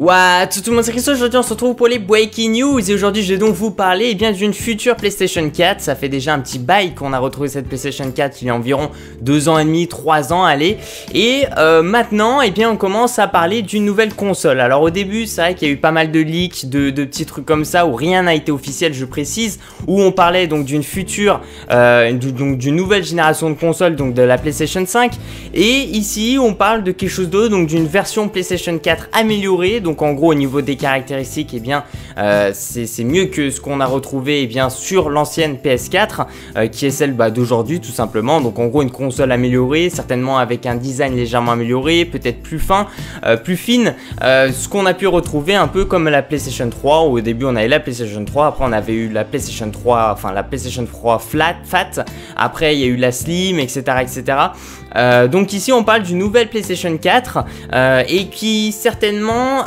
What, tout le monde, c'est Christo. Aujourd'hui on se retrouve pour les Breaking News et aujourd'hui je vais donc vous parler d'une future PlayStation 4. Ça fait déjà un petit bail qu'on a retrouvé cette PlayStation 4 il y a environ 2 ans et demi, 3 ans, allez. Et maintenant on commence à parler d'une nouvelle console. Alors au début c'est vrai qu'il y a eu pas mal de leaks, de petits trucs comme ça où rien n'a été officiel, je précise, où on parlait donc d'une future, d'une nouvelle génération de consoles, donc de la PlayStation 5. Et ici on parle de quelque chose d'autre, donc d'une version PlayStation 4 améliorée. Donc en gros au niveau des caractéristiques, c'est mieux que ce qu'on a retrouvé sur l'ancienne PS4 qui est celle d'aujourd'hui tout simplement. Donc en gros une console améliorée, certainement avec un design légèrement amélioré, peut-être plus fin, plus fine, ce qu'on a pu retrouver un peu comme la PlayStation 3. Au début on avait la PlayStation 3, après on avait eu la PlayStation 3, enfin la PlayStation 3 Fat, après il y a eu la Slim, etc. Donc ici on parle d'une nouvelle PlayStation 4 et qui certainement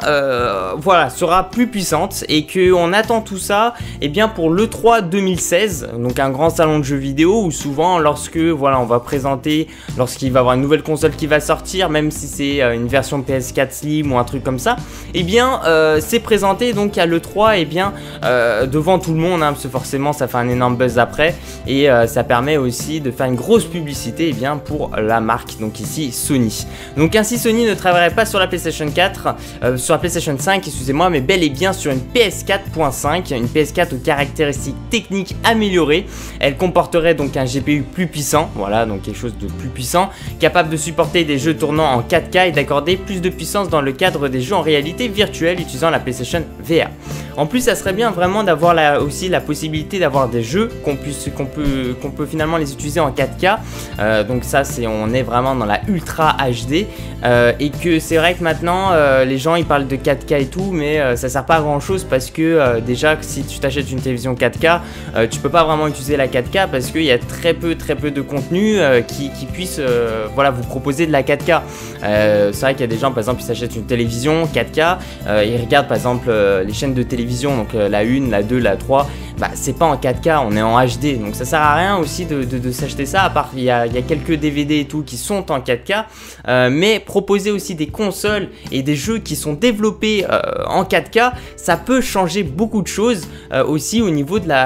sera plus puissante, et qu'on attend tout ça pour l'E3 2016, donc un grand salon de jeux vidéo où souvent lorsque on va présenter, lorsqu'il va y avoir une nouvelle console qui va sortir, même si c'est une version PS4 Slim ou un truc comme ça, c'est présenté donc à l'E3 devant tout le monde, parce que forcément ça fait un énorme buzz après, et ça permet aussi de faire une grosse publicité pour la marque, donc ici Sony. Donc ainsi Sony ne travaillerait pas sur la PlayStation 4, sur la PlayStation 5 excusez-moi, mais bel et bien sur une PS4.5, une PS4 aux caractéristiques techniques améliorées. Elle comporterait donc un GPU plus puissant, voilà, donc quelque chose de plus puissant, capable de supporter des jeux tournant en 4K et d'accorder plus de puissance dans le cadre des jeux en réalité virtuelle utilisant la PlayStation VR. En plus ça serait bien vraiment d'avoir aussi la possibilité d'avoir des jeux qu'on peut finalement les utiliser en 4K, donc ça on est vraiment dans la Ultra HD, et que c'est vrai que maintenant les gens ils parlent de 4K et tout, mais ça sert pas à grand chose, parce que déjà si tu t'achètes une télévision 4K, tu peux pas vraiment utiliser la 4K parce qu'il y a très peu de contenu qui puisse vous proposer de la 4K. C'est vrai qu'il y a des gens par exemple qui s'achètent une télévision 4K, ils regardent par exemple les chaînes de télévision, donc la 1, la 2, la 3, c'est pas en 4K, on est en HD, donc ça sert à rien aussi de s'acheter ça, à part il y a quelques DVD et tout qui sont en 4K, mais proposer aussi des consoles et des jeux qui sont développés en 4K, ça peut changer beaucoup de choses aussi au niveau de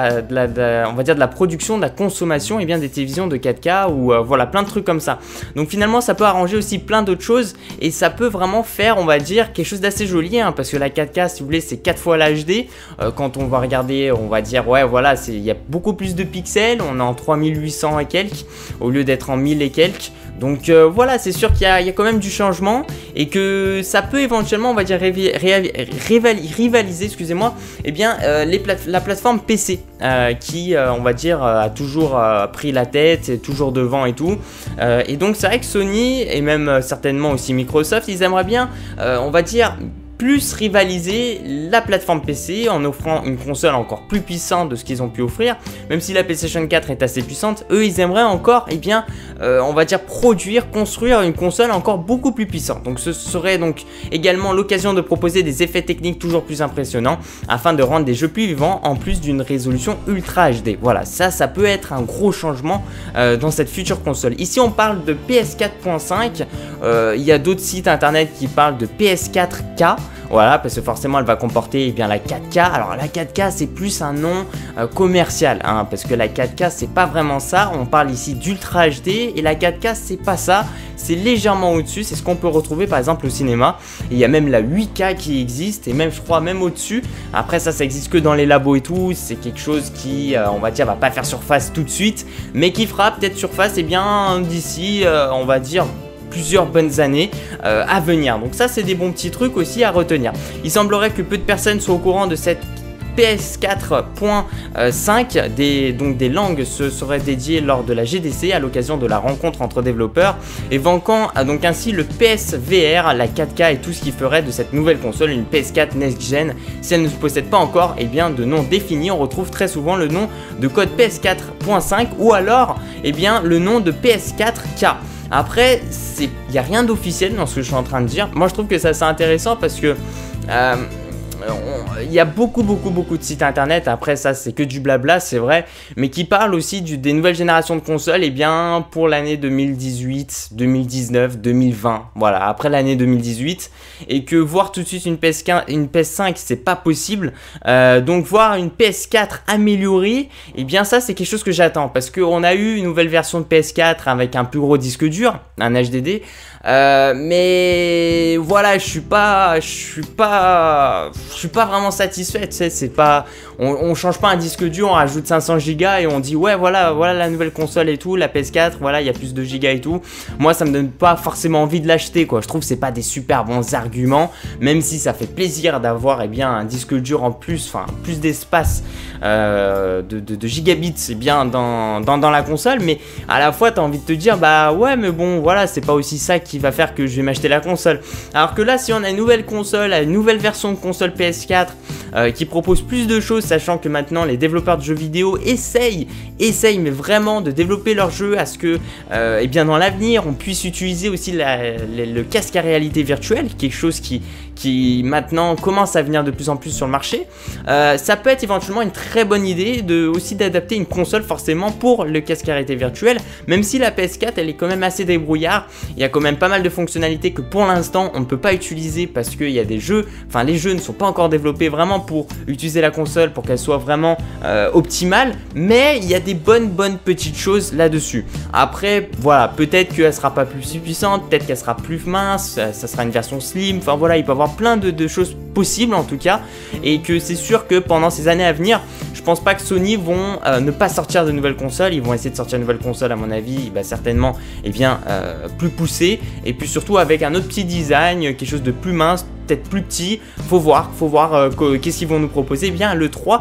la production, de la consommation des télévisions de 4K, ou plein de trucs comme ça. Donc finalement ça peut arranger aussi plein d'autres choses, et ça peut vraiment faire quelque chose d'assez joli, parce que la 4K si vous voulez c'est 4 fois la HD, quand on va regarder on va dire il y a beaucoup plus de pixels, on est en 3800 et quelques au lieu d'être en 1000 et quelques. Donc c'est sûr qu'il y a quand même du changement, et que ça peut éventuellement rivaliser excusez-moi, la plateforme PC qui a toujours pris la tête, est toujours devant et tout, et donc c'est vrai que Sony et même certainement aussi Microsoft, ils aimeraient bien plus rivaliser la plateforme PC en offrant une console encore plus puissante de ce qu'ils ont pu offrir. Même si la PlayStation 4 est assez puissante, eux ils aimeraient encore construire une console encore beaucoup plus puissante. Donc ce serait donc également l'occasion de proposer des effets techniques toujours plus impressionnants afin de rendre des jeux plus vivants, en plus d'une résolution Ultra HD. Voilà, ça peut être un gros changement dans cette future console. Ici on parle de PS4.5, il y a d'autres sites internet qui parlent de PS4K. Voilà, parce que forcément elle va comporter la 4K. Alors la 4K c'est plus un nom commercial, parce que la 4K c'est pas vraiment ça. On parle ici d'Ultra HD, et la 4K c'est pas ça, c'est légèrement au-dessus. C'est ce qu'on peut retrouver par exemple au cinéma. Et il y a même la 8K qui existe, et même je crois même au-dessus. Après ça existe que dans les labos et tout. C'est quelque chose qui va pas faire surface tout de suite, mais qui fera peut-être surface d'ici plusieurs bonnes années à venir. Donc ça c'est des bons petits trucs aussi à retenir. Il semblerait que peu de personnes soient au courant de cette PS4.5, des langues se seraient dédiées lors de la GDC à l'occasion de la rencontre entre développeurs, évoquant donc ainsi le PSVR, la 4K et tout ce qui ferait de cette nouvelle console une PS4 Next Gen. Si elle ne se possède pas encore de nom défini, on retrouve très souvent le nom de code PS4.5 ou alors le nom de PS4K. Après, il n'y a rien d'officiel dans ce que je suis en train de dire. Moi, je trouve que ça c'est intéressant parce que il y a beaucoup de sites internet, après ça c'est que du blabla, c'est vrai, mais qui parlent aussi des nouvelles générations de consoles, et bien pour l'année 2018, 2019, 2020, voilà, après l'année 2018, et que voir tout de suite une PS5 c'est pas possible, donc voir une PS4 améliorée, et bien ça c'est quelque chose que j'attends, parce qu'on a eu une nouvelle version de PS4 avec un plus gros disque dur, un HDD, mais voilà, je suis pas vraiment satisfait, tu sais, c'est pas, on change pas un disque dur, on rajoute 500 Go et on dit ouais voilà la nouvelle console et tout, la PS4, voilà il y a plus de gigas et tout. Moi ça me donne pas forcément envie de l'acheter quoi, je trouve que c'est pas des super bons arguments, même si ça fait plaisir d'avoir un disque dur en plus, enfin plus d'espace de gigabits c'est bien dans la console, mais à la fois t'as envie de te dire bah ouais mais bon voilà c'est pas aussi ça qui va faire que je vais m'acheter la console. Alors que là si on a une nouvelle console, une nouvelle version de console PS4 qui propose plus de choses, sachant que maintenant les développeurs de jeux vidéo essayent mais vraiment de développer leurs jeux à ce que et bien dans l'avenir on puisse utiliser aussi le casque à réalité virtuelle, quelque chose qui maintenant commence à venir de plus en plus sur le marché. Ça peut être éventuellement une très bonne idée aussi d'adapter une console forcément pour le casque à réalité virtuelle, même si la PS4 elle est quand même assez débrouillard, il y a quand même pas mal de fonctionnalités que pour l'instant on ne peut pas utiliser parce qu'il y a des jeux, enfin les jeux ne sont pas encore développés vraiment pour utiliser la console pour qu'elle soit vraiment optimale, mais il y a des bonnes petites choses là-dessus. Après voilà, peut-être qu'elle sera pas plus puissante, peut-être qu'elle sera plus mince, ça sera une version slim, enfin voilà, il peut y avoir plein de choses possibles en tout cas, et que c'est sûr que pendant ces années à venir, je pense pas que Sony vont ne pas sortir de nouvelles consoles, ils vont essayer de sortir une nouvelle console à mon avis, certainement plus poussée, et puis surtout avec un autre petit design, quelque chose de plus mince, peut-être plus petit, faut voir qu'est-ce qu'ils vont nous proposer, le 3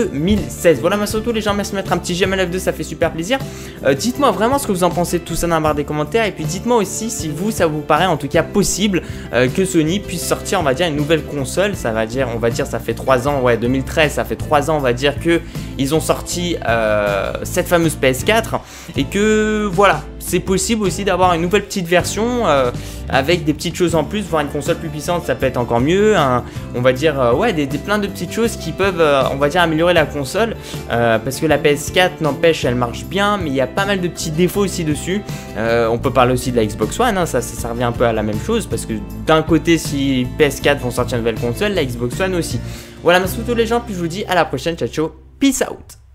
2016. Voilà, surtout les gens, merci de mettre un petit j'aime à la vidéo, ça fait super plaisir. Dites-moi vraiment ce que vous en pensez de tout ça dans la barre des commentaires, et puis dites-moi aussi si ça vous paraît en tout cas possible que Sony puisse sortir, on va dire, une nouvelle console. Ça va dire, on va dire, ça fait 3 ans, ouais, 2013, ça fait 3 ans, on va dire que ils ont sorti cette fameuse PS4, et que voilà, c'est possible aussi d'avoir une nouvelle petite version avec des petites choses en plus, voir une console plus puissante, ça peut être encore mieux, on va dire, ouais, plein de petites choses qui peuvent, on va dire, améliorer la console, parce que la PS4, n'empêche, elle marche bien, mais il y a pas mal de petits défauts aussi dessus. On peut parler aussi de la Xbox One, ça revient un peu à la même chose, parce que d'un côté, si PS4 vont sortir une nouvelle console, la Xbox One aussi. Voilà, merci à tous les gens, puis je vous dis à la prochaine, ciao, peace out.